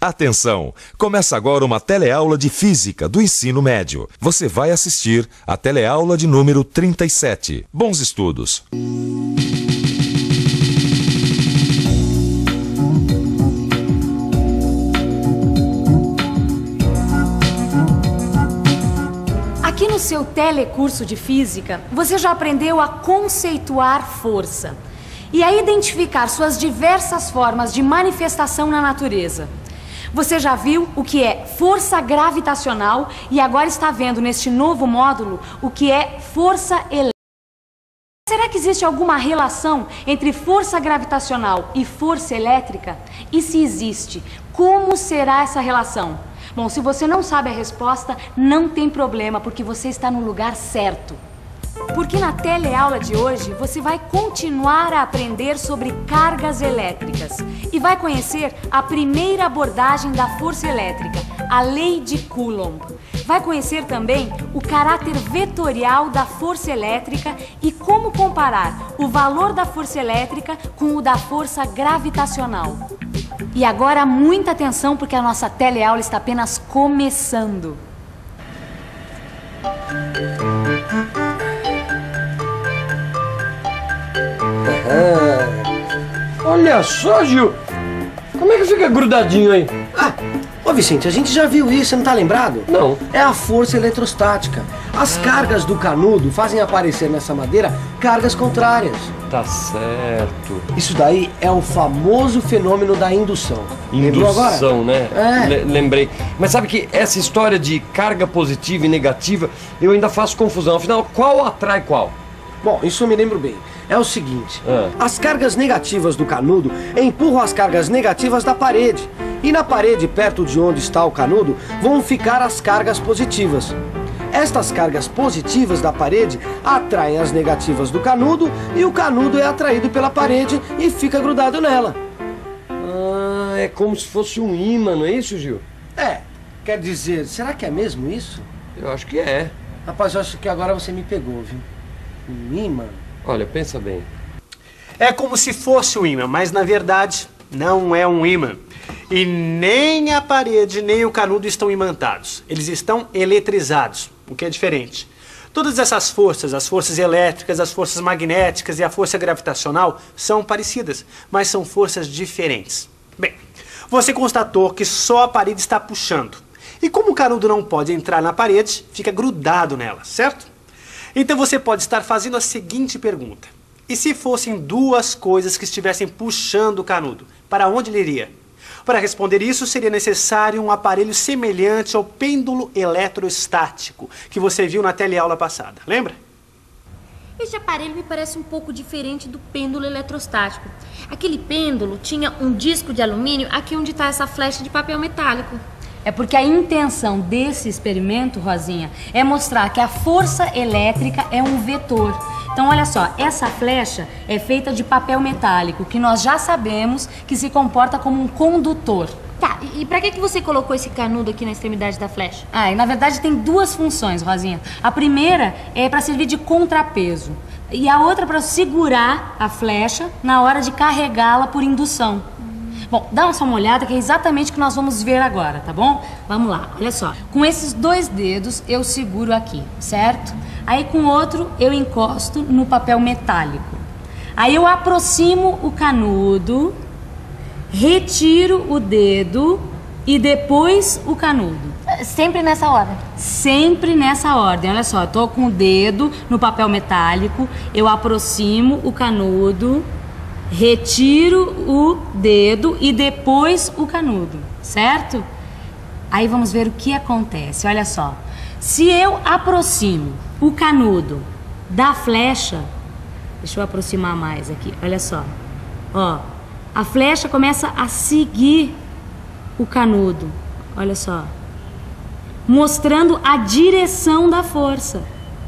Atenção! Começa agora uma teleaula de Física do ensino médio. Você vai assistir a teleaula de número 37. Bons estudos! Aqui no seu telecurso de Física, você já aprendeu a conceituar força e a identificar suas diversas formas de manifestação na natureza. Você já viu o que é força gravitacional e agora está vendo neste novo módulo o que é força elétrica. Será que existe alguma relação entre força gravitacional e força elétrica? E se existe, como será essa relação? Bom, se você não sabe a resposta, não tem problema, porque você está no lugar certo. Porque na teleaula de hoje você vai continuar a aprender sobre cargas elétricas e vai conhecer a primeira abordagem da força elétrica, a lei de Coulomb. Vai conhecer também o caráter vetorial da força elétrica e como comparar o valor da força elétrica com o da força gravitacional. E agora muita atenção, porque a nossa teleaula está apenas começando. Olha só, Gil! Como é que fica grudadinho aí? Ô Vicente, a gente já viu isso, você não tá lembrado? Não. É a força eletrostática. As cargas do canudo fazem aparecer nessa madeira cargas contrárias. Tá certo. Isso daí é o famoso fenômeno da indução. Lembrou agora? Indução, né? É. Lembrei. Mas sabe que essa história de carga positiva e negativa, eu ainda faço confusão. Afinal, qual atrai qual? Bom, isso eu me lembro bem. É o seguinte, as cargas negativas do canudo empurram as cargas negativas da parede. E na parede, perto de onde está o canudo, vão ficar as cargas positivas. Estas cargas positivas da parede atraem as negativas do canudo e o canudo é atraído pela parede e fica grudado nela. É como se fosse um ímã, não é isso, Gil? Quer dizer, será que é mesmo isso? Eu acho que é. Rapaz, eu acho que agora você me pegou, viu? Um ímã? Olha, pensa bem. É como se fosse um ímã, mas na verdade não é um ímã. E nem a parede nem o canudo estão imantados. Eles estão eletrizados, o que é diferente. Todas essas forças, as forças elétricas, as forças magnéticas e a força gravitacional, são parecidas, mas são forças diferentes. Bem, você constatou que só a parede está puxando. E como o canudo não pode entrar na parede, fica grudado nela, certo? Então você pode estar fazendo a seguinte pergunta. E se fossem duas coisas que estivessem puxando o canudo, para onde ele iria? Para responder isso, seria necessário um aparelho semelhante ao pêndulo eletrostático, que você viu na teleaula passada, lembra? Esse aparelho me parece um pouco diferente do pêndulo eletrostático. Aquele pêndulo tinha um disco de alumínio aqui onde está essa flecha de papel metálico. É porque a intenção desse experimento, Rosinha, é mostrar que a força elétrica é um vetor. Então, olha só, essa flecha é feita de papel metálico, que nós já sabemos que se comporta como um condutor. Tá, e pra que você colocou esse canudo aqui na extremidade da flecha? E na verdade tem duas funções, Rosinha. A primeira é para servir de contrapeso e a outra para segurar a flecha na hora de carregá-la por indução. Bom, dá só uma olhada que é exatamente o que nós vamos ver agora, tá bom? Vamos lá, olha só. Com esses dois dedos eu seguro aqui, certo? Aí com o outro eu encosto no papel metálico. Aí eu aproximo o canudo, retiro o dedo e depois o canudo. Sempre nessa ordem? Sempre nessa ordem. Olha só, eu tô com o dedo no papel metálico, eu aproximo o canudo, retiro o dedo e depois o canudo, certo? Aí vamos ver o que acontece, olha só. Se eu aproximo o canudo da flecha, deixa eu aproximar mais aqui, olha só. Ó, a flecha começa a seguir o canudo, olha só. Mostrando a direção da força.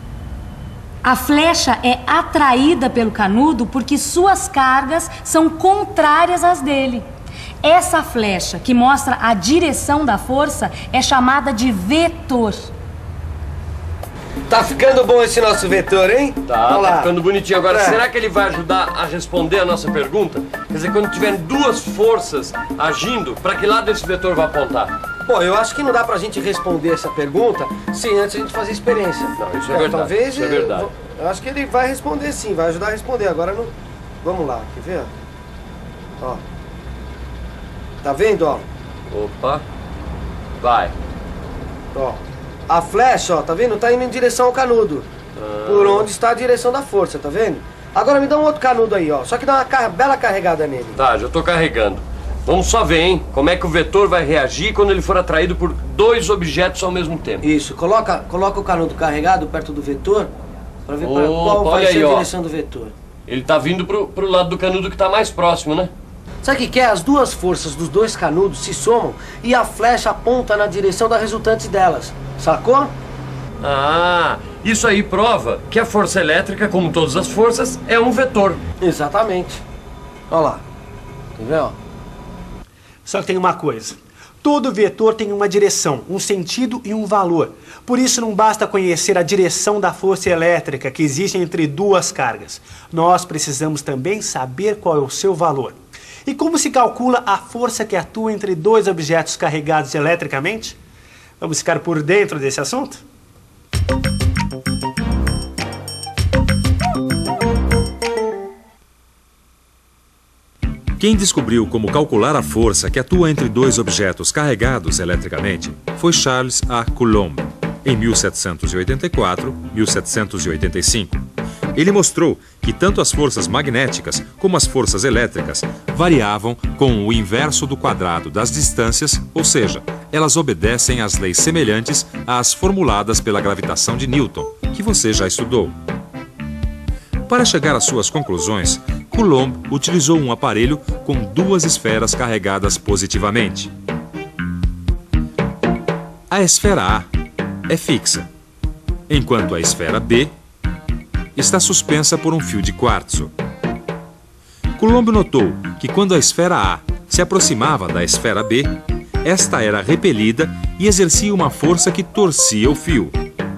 A flecha é atraída pelo canudo porque suas cargas são contrárias às dele. Essa flecha que mostra a direção da força é chamada de vetor. Tá ficando bom esse nosso vetor, hein? Tá ficando bonitinho. Agora, será que ele vai ajudar a responder a nossa pergunta? Quer dizer, quando tiver duas forças agindo, para que lado esse vetor vai apontar? Bom, eu acho que não dá pra gente responder essa pergunta sem antes a gente fazer experiência. Não, isso é verdade. Talvez isso é verdade. Eu acho que ele vai responder sim, vai ajudar a responder. Agora não. Vamos lá, quer ver? Ó. Tá vendo, ó? Opa. Vai. Ó. A flecha, ó, tá vendo? Tá indo em direção ao canudo. Por onde está a direção da força, tá vendo? Agora me dá um outro canudo aí, ó. Só que dá uma bela carregada nele. Tá, já tô carregando. Vamos só ver, hein? Como é que o vetor vai reagir quando ele for atraído por dois objetos ao mesmo tempo. Isso, coloca o canudo carregado perto do vetor pra ver qual vai ser a direção do vetor. Ele tá vindo pro lado do canudo que tá mais próximo, né? Sabe o que é? As duas forças dos dois canudos se somam e a flecha aponta na direção da resultante delas. Sacou? Ah, isso aí prova que a força elétrica, como todas as forças, é um vetor. Exatamente. Olha lá. Quer ver, ó? Só que tem uma coisa. Todo vetor tem uma direção, um sentido e um valor. Por isso não basta conhecer a direção da força elétrica que existe entre duas cargas. Nós precisamos também saber qual é o seu valor. E como se calcula a força que atua entre dois objetos carregados eletricamente? Vamos ficar por dentro desse assunto? Quem descobriu como calcular a força que atua entre dois objetos carregados eletricamente foi Charles A. Coulomb, em 1784-1785. Ele mostrou que tanto as forças magnéticas como as forças elétricas variavam com o inverso do quadrado das distâncias, ou seja, elas obedecem às leis semelhantes às formuladas pela gravitação de Newton, que você já estudou. Para chegar às suas conclusões, Coulomb utilizou um aparelho com duas esferas carregadas positivamente. A esfera A é fixa, enquanto a esfera B está suspensa por um fio de quartzo. Coulomb notou que quando a esfera A se aproximava da esfera B, esta era repelida e exercia uma força que torcia o fio.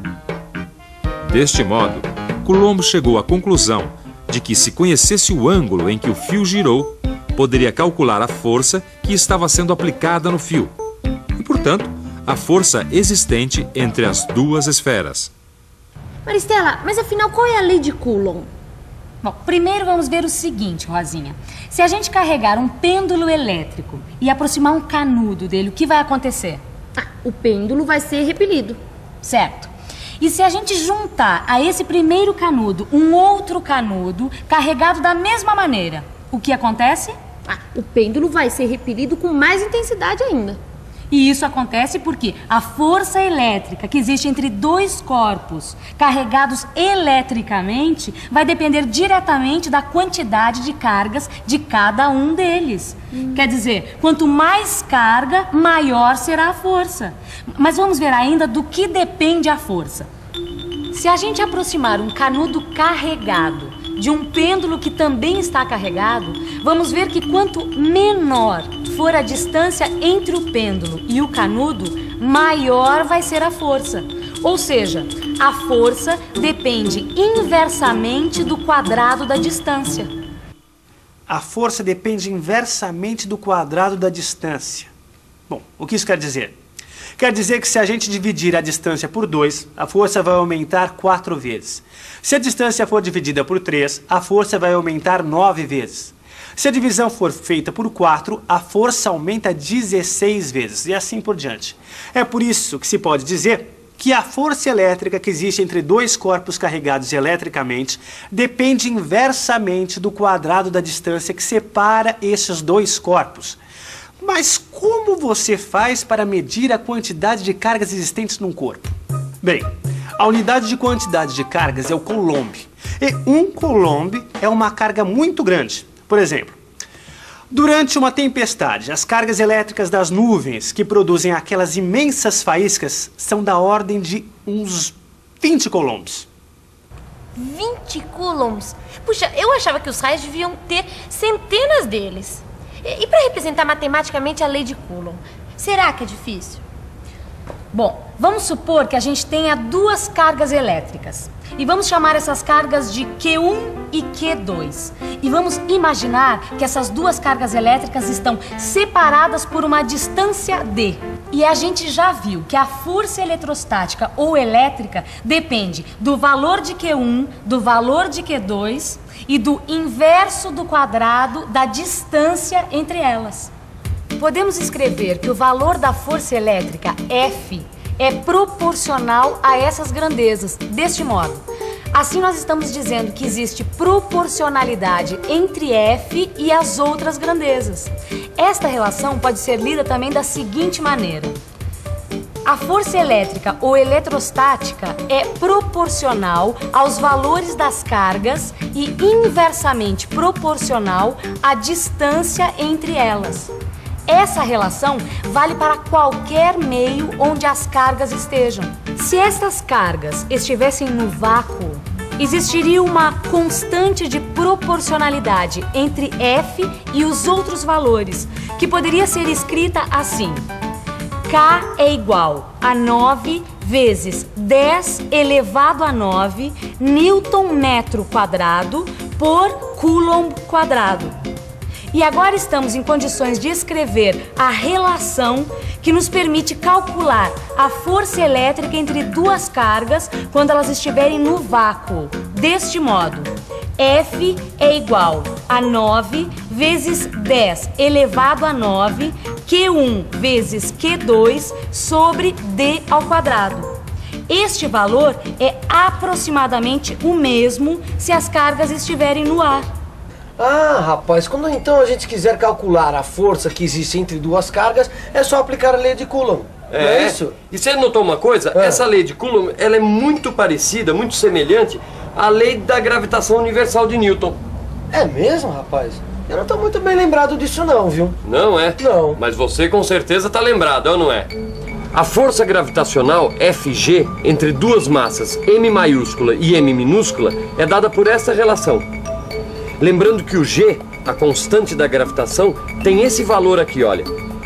Deste modo, Coulomb chegou à conclusão de que, se conhecesse o ângulo em que o fio girou, poderia calcular a força que estava sendo aplicada no fio e, portanto, a força existente entre as duas esferas. Maristela, mas afinal qual é a lei de Coulomb? Bom, primeiro vamos ver o seguinte, Rosinha. Se a gente carregar um pêndulo elétrico e aproximar um canudo dele, o que vai acontecer? O pêndulo vai ser repelido. Certo. E se a gente juntar a esse primeiro canudo um outro canudo carregado da mesma maneira, o que acontece? O pêndulo vai ser repelido com mais intensidade ainda. E isso acontece porque a força elétrica que existe entre dois corpos carregados eletricamente vai depender diretamente da quantidade de cargas de cada um deles. Quer dizer, quanto mais carga, maior será a força. Mas vamos ver ainda do que depende a força. Se a gente aproximar um canudo carregado de um pêndulo que também está carregado, vamos ver que quanto menor for a distância entre o pêndulo e o canudo, maior vai ser a força. Ou seja, a força depende inversamente do quadrado da distância. A força depende inversamente do quadrado da distância. Bom, o que isso quer dizer? Quer dizer que se a gente dividir a distância por 2, a força vai aumentar 4 vezes. Se a distância for dividida por 3, a força vai aumentar 9 vezes. Se a divisão for feita por 4, a força aumenta 16 vezes, e assim por diante. É por isso que se pode dizer que a força elétrica que existe entre dois corpos carregados eletricamente depende inversamente do quadrado da distância que separa esses dois corpos. Mas como você faz para medir a quantidade de cargas existentes num corpo? Bem, a unidade de quantidade de cargas é o Coulomb. E um Coulomb é uma carga muito grande. Por exemplo, durante uma tempestade, as cargas elétricas das nuvens que produzem aquelas imensas faíscas são da ordem de uns 20 coulombs. 20 coulombs? Puxa, eu achava que os raios deviam ter centenas deles. E para representar matematicamente a lei de Coulomb, será que é difícil? Bom, vamos supor que a gente tenha duas cargas elétricas. E vamos chamar essas cargas de Q1 e Q2. E vamos imaginar que essas duas cargas elétricas estão separadas por uma distância d. E a gente já viu que a força eletrostática ou elétrica depende do valor de Q1, do valor de Q2 e do inverso do quadrado da distância entre elas. Podemos escrever que o valor da força elétrica F é proporcional a essas grandezas, deste modo. Assim nós estamos dizendo que existe proporcionalidade entre F e as outras grandezas. Esta relação pode ser lida também da seguinte maneira. A força elétrica ou eletrostática é proporcional aos valores das cargas e inversamente proporcional à distância entre elas. Essa relação vale para qualquer meio onde as cargas estejam. Se estas cargas estivessem no vácuo, existiria uma constante de proporcionalidade entre F e os outros valores, que poderia ser escrita assim: K é igual a 9 vezes 10 elevado a 9 Newton metro quadrado por Coulomb quadrado. E agora estamos em condições de escrever a relação que nos permite calcular a força elétrica entre duas cargas quando elas estiverem no vácuo. Deste modo, F é igual a 9 vezes 10 elevado a 9 Q1 vezes Q2 sobre D ao quadrado. Este valor é aproximadamente o mesmo se as cargas estiverem no ar. Ah, rapaz, quando então a gente quiser calcular a força que existe entre duas cargas, é só aplicar a lei de Coulomb. Não é isso? E você notou uma coisa? Essa lei de Coulomb, ela é muito parecida, muito semelhante à lei da gravitação universal de Newton. É mesmo, rapaz? Eu não tô muito bem lembrado disso não, viu? Não é? Não. Mas você com certeza tá lembrado, ou não é? A força gravitacional Fg entre duas massas M maiúscula e M minúscula é dada por essa relação. Lembrando que o G, a constante da gravitação, tem esse valor aqui, olha.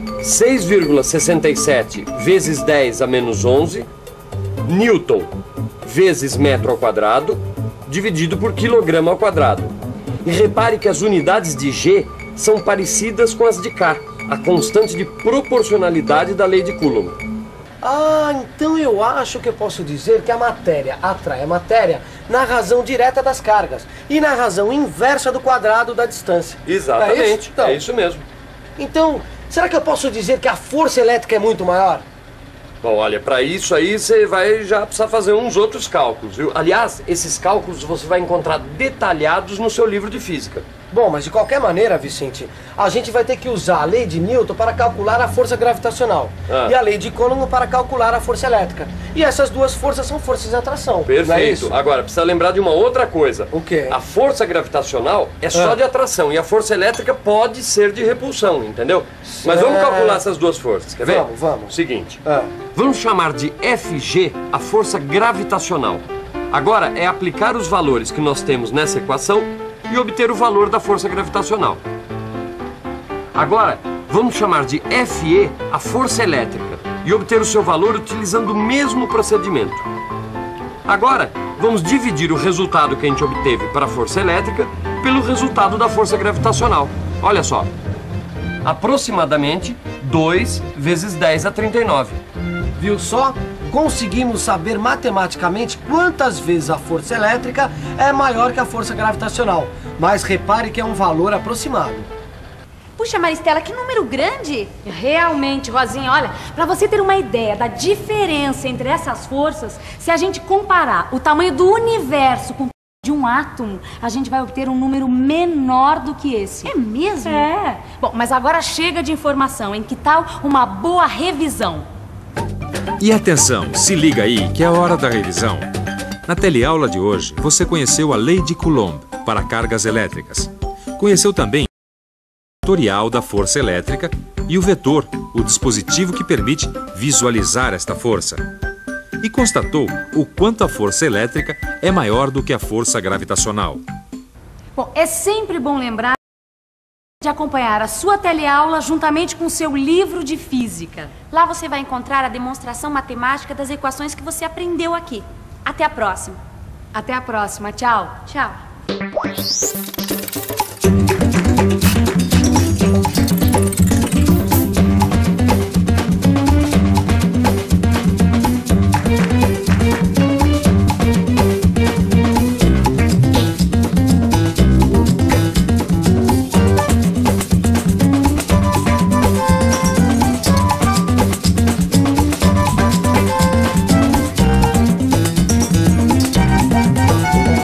6,67 vezes 10 a menos 11 Newton vezes metro ao quadrado dividido por quilograma ao quadrado. E repare que as unidades de G são parecidas com as de K, a constante de proporcionalidade da lei de Coulomb. Ah, então eu acho que eu posso dizer que a matéria atrai a matéria na razão direta das cargas e na razão inversa do quadrado da distância. Exatamente, é isso? Então, é isso mesmo. Então, será que eu posso dizer que a força elétrica é muito maior? Bom, olha, para isso aí você vai já precisar fazer uns outros cálculos, viu? Aliás, esses cálculos você vai encontrar detalhados no seu livro de física. Bom, mas de qualquer maneira, Vicente, a gente vai ter que usar a lei de Newton para calcular a força gravitacional e a lei de Coulomb para calcular a força elétrica. E essas duas forças são forças de atração. Perfeito. Não é isso? Agora, precisa lembrar de uma outra coisa. O quê? A força gravitacional é só de atração e a força elétrica pode ser de repulsão, entendeu? Mas vamos calcular essas duas forças, quer ver? Vamos. Seguinte, vamos chamar de Fg a força gravitacional. Agora é aplicar os valores que nós temos nessa equação e obter o valor da força gravitacional. Agora, vamos chamar de Fe a força elétrica e obter o seu valor utilizando o mesmo procedimento. Agora, vamos dividir o resultado que a gente obteve para a força elétrica pelo resultado da força gravitacional. Olha só, aproximadamente 2 vezes 10 a 39. Viu só? Conseguimos saber matematicamente quantas vezes a força elétrica é maior que a força gravitacional. Mas repare que é um valor aproximado. Puxa, Maristela, que número grande! Realmente, Rosinha, olha, para você ter uma ideia da diferença entre essas forças, se a gente comparar o tamanho do universo com de um átomo, a gente vai obter um número menor do que esse. É mesmo? É. Bom, mas agora chega de informação, hein? Que tal uma boa revisão? E atenção, se liga aí que é a hora da revisão. Na teleaula de hoje, você conheceu a lei de Coulomb para cargas elétricas. Conheceu também o vetorial da força elétrica e o vetor, o dispositivo que permite visualizar esta força. E constatou o quanto a força elétrica é maior do que a força gravitacional. Bom, é sempre bom lembrar de acompanhar a sua teleaula juntamente com o seu livro de física. Lá você vai encontrar a demonstração matemática das equações que você aprendeu aqui. Até a próxima. Até a próxima. Tchau. Tchau.